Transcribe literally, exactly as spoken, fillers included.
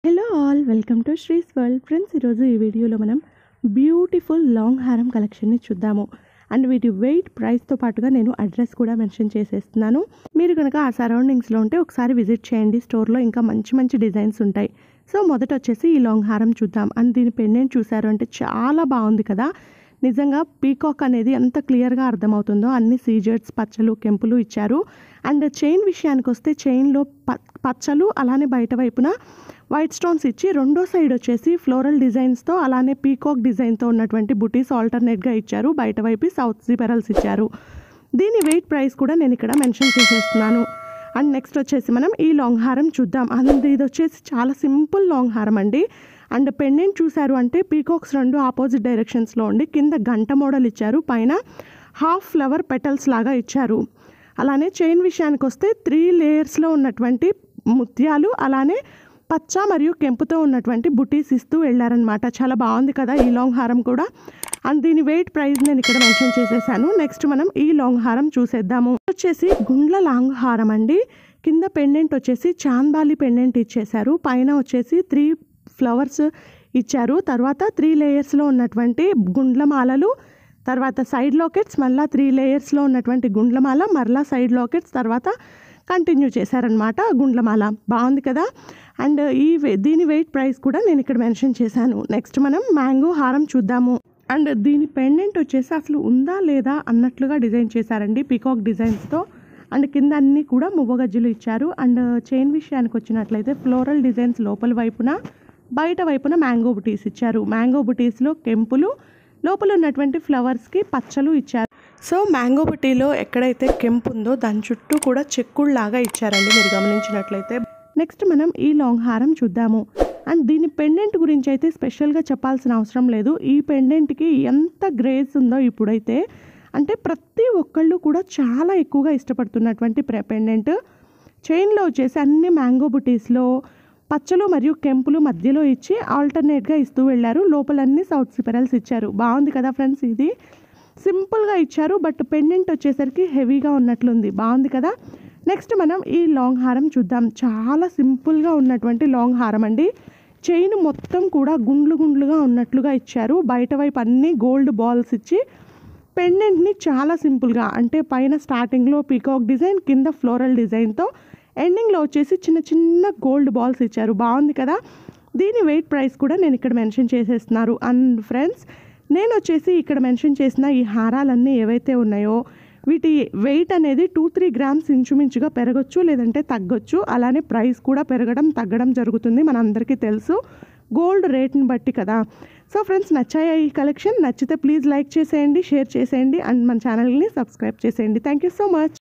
Hello all, welcome to Sri's world. Friends, ఈరోజు ఈ వీడియోలో మనం బ్యూటిఫుల్ లాంగ్ హారం కలెక్షన్ని చూద్దాము. అండ్ వీటి వెయిట్, ప్రైస్తో పాటుగా నేను అడ్రస్ కూడా మెన్షన్ చేసేస్తున్నాను. మీరు కనుక ఆ సరౌండింగ్స్లో ఉంటే ఒకసారి విజిట్ చేయండి. స్టోర్లో ఇంకా మంచి మంచి డిజైన్స్ ఉంటాయి. సో మొదట వచ్చేసి ఈ లాంగ్ హారం చూద్దాం. అండ్ దీని పెండెంట్ చూసారు అంటే చాలా బాగుంది కదా. నిజంగా పీకాక్ అనేది ఎంత క్లియర్గా అర్థమవుతుందో అన్ని సీజర్స్, పచ్చలు, కెంపులు ఇచ్చారు. అండ్ చైన్ విషయానికి వస్తే చైన్లో ప పచ్చలు అలానే బయట వైపున వైట్ స్టోన్స్ ఇచ్చి రెండో సైడ్ వచ్చేసి ఫ్లోరల్ డిజైన్స్తో అలానే పీకాక్ డిజైన్తో ఉన్నటువంటి బుటీస్ ఆల్టర్నేట్గా ఇచ్చారు. బయట వైపు సౌత్ సీ పెరల్స్ ఇచ్చారు. దీని వెయిట్, ప్రైస్ కూడా నేను ఇక్కడ మెన్షన్ చేసేస్తున్నాను. అండ్ నెక్స్ట్ వచ్చేసి మనం ఈ లాంగ్ హారం చూద్దాం. అండ్ ఇది వచ్చేసి చాలా సింపుల్ లాంగ్ హారం అండి. అండ్ పెండెంట్ చూసారు అంటే పీకాక్స్ రెండు ఆపోజిట్ డైరెక్షన్స్లో ఉండి కింద గంట మోడల్ ఇచ్చారు, పైన హాఫ్ ఫ్లవర్ పెటల్స్ లాగా ఇచ్చారు. అలానే చైన్ విషయానికి వస్తే త్రీ లేయర్స్లో ఉన్నటువంటి ముత్యాలు అలానే పచ్చ మరియు కెంపుతో ఉన్నటువంటి బుటీస్ ఇస్తూ వెళ్ళారనమాట. చాలా బాగుంది కదా ఈ లాంగ్ హారం కూడా. అండ్ దీని వెయిట్, ప్రైస్ నేను ఇక్కడ మెన్షన్ చేసేసాను. నెక్స్ట్ మనం ఈ లాంగ్ హారం చూసేద్దాము. వచ్చేసి గుండ్ల లాంగ్ హారం అండి. కింద పెండెంట్ వచ్చేసి చాందాలి పెండెంట్ ఇచ్చేసారు, పైన వచ్చేసి త్రీ ఫ్లవర్స్ ఇచ్చారు. తర్వాత త్రీ లేయర్స్లో ఉన్నటువంటి గుండ్లమాలలు, తర్వాత సైడ్ లాకెట్స్, మళ్ళీ త్రీ లేయర్స్లో ఉన్నటువంటి గుండ్లమాల, మరలా సైడ్ లాకెట్స్, తర్వాత కంటిన్యూ చేశారనమాట గుండ్లమాల. బాగుంది కదా. అండ్ ఈ దీని వెయిట్, ప్రైస్ కూడా నేను ఇక్కడ మెన్షన్ చేశాను. నెక్స్ట్ మనం మ్యాంగో హారం చూద్దాము. అండ్ దీని పెండెంట్ వచ్చేసి అసలు ఉందా లేదా అన్నట్లుగా డిజైన్ చేశారండి పీకాక్ డిజైన్స్తో. అండ్ కింద అన్నీ కూడా మువ్వగజ్జలు ఇచ్చారు. అండ్ చైన్ విషయానికి వచ్చినట్లయితే ఫ్లోరల్ డిజైన్స్ లోపల వైపున, బయట వైపున మ్యాంగో బుటీస్ ఇచ్చారు. మ్యాంగో బుటీస్లో కెంపులు, లోపల ఉన్నటువంటి ఫ్లవర్స్కి పచ్చలు ఇచ్చారు. సో మ్యాంగో బుటీలో ఎక్కడైతే కెంపు ఉందో దాని చుట్టూ కూడా చెక్కుళ్లాగా ఇచ్చారండి మీరు గమనించినట్లయితే. నెక్స్ట్ మనం ఈ లాంగ్ హారం చూద్దాము. అండ్ దీని పెండెంట్ గురించి అయితే స్పెషల్గా చెప్పాల్సిన అవసరం లేదు. ఈ పెండెంట్కి ఎంత గ్రేస్ ఉందో ఇప్పుడైతే, అంటే ప్రతి ఒక్కళ్ళు కూడా చాలా ఎక్కువగా ఇష్టపడుతున్నటువంటి పెండెంట్. చైన్లో వచ్చేసి అన్ని మ్యాంగో బుటీస్లో పచ్చలు మరియు కెంపులు మధ్యలో ఇచ్చి ఆల్టర్నేట్గా ఇస్తూ వెళ్ళారు. లోపలన్నీ సౌత్ సీ పెరల్స్ ఇచ్చారు. బాగుంది కదా ఫ్రెండ్స్. ఇది సింపుల్గా ఇచ్చారు, బట్ పెండెంట్ వచ్చేసరికి హెవీగా ఉన్నట్లుంది. బాగుంది కదా. నెక్స్ట్ మనం ఈ లాంగ్ హారం చూద్దాం. చాలా సింపుల్గా ఉన్నటువంటి లాంగ్ హారం అండి. చైన్ మొత్తం కూడా గుండ్లు గుండ్లుగా ఉన్నట్లుగా ఇచ్చారు. బయట వైపు అన్నీ గోల్డ్ బాల్స్ ఇచ్చి పెండెంట్ని చాలా సింపుల్గా, అంటే పైన స్టార్టింగ్లో పీకాక్ డిజైన్, కింద ఫ్లోరల్ డిజైన్తో, ఎండింగ్లో వచ్చేసి చిన్న చిన్న గోల్డ్ బాల్స్ ఇచ్చారు. బాగుంది కదా. దీని వెయిట్, ప్రైస్ కూడా నేను ఇక్కడ మెన్షన్ చేసేస్తున్నారు. అండ్ ఫ్రెండ్స్, నేను వచ్చేసి ఇక్కడ మెన్షన్ చేసిన ఈ హారాలన్నీ ఏవైతే ఉన్నాయో వీటి వెయిట్ అనేది టూ త్రీ గ్రామ్స్ ఇంచుమించుగా పెరగచ్చు, లేదంటే తగ్గొచ్చు. అలానే ప్రైస్ కూడా పెరగడం తగ్గడం జరుగుతుంది, మనందరికీ తెలుసు, గోల్డ్ రేట్ని బట్టి కదా. సో ఫ్రెండ్స్, నచ్చాయా ఈ కలెక్షన్? నచ్చితే ప్లీజ్ లైక్ చేసేయండి, షేర్ చేసేయండి, అండ్ మన ఛానల్ని సబ్స్క్రైబ్ చేసేయండి. Thank you so much.